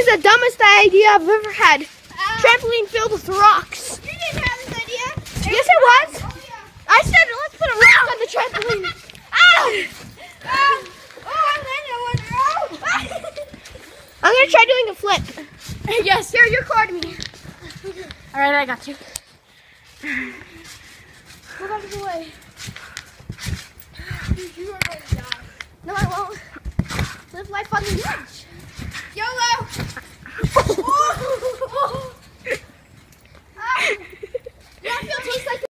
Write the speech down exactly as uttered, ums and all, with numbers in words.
the dumbest idea I've ever had. Uh, Trampoline filled with rocks. You didn't have this idea. Yes, it was. Oh, yeah. I said, let's put a rock on the trampoline. Ow! Um, oh, I landed on one. Oh. I'm going to try doing a flip. Yes, Here, you're recording me. All right, I got you. Move out of the way. You are going to die. No, I won't. Live life on the edge.